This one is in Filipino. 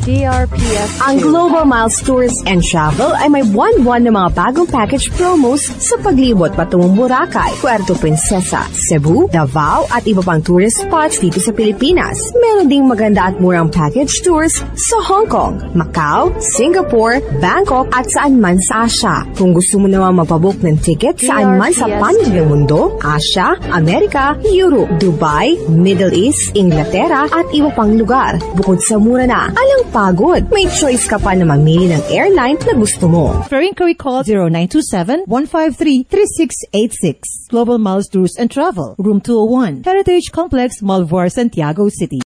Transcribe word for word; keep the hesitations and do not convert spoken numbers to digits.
D R P S. Ang Global Miles Tours and Travel ay may buwan-buwan na mga bagong package promos sa paglibot patungong Boracay, Puerto Princesa, Cebu, Davao at iba pang tourist spots dito sa Pilipinas. Meron ding maganda at murang package tours sa Hong Kong, Macau, Singapore, Bangkok at saan man sa Asia. Kung gusto mo naman magpabook ng ticket saan man sa panig ng mundo, Asia, Amerika, Europe, Dubai, Middle East, Inglaterra at iba pang lugar. Bukod sa mura na, alang pagod, may choice ka pa na mamili ng airline na gusto mo. For inquiry, call zero nine two seven, one five three, three six eight six. Global Miles Tours and Travel, Room two oh one, Heritage Complex, Malvar, Santiago City.